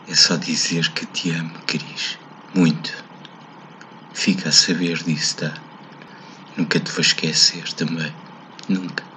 É só dizer que te amo, Cris. Muito. Fica a saber disso, tá? Nunca te vou esquecer também. Nunca.